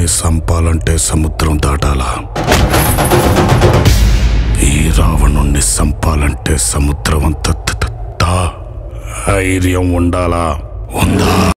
సంపాలంటే సముద్రం దాటాలా? ఈ రావణుణ్ణి సంపాలంటే సముద్రం అంత ధైర్యం ఉండాలా? ఉందా?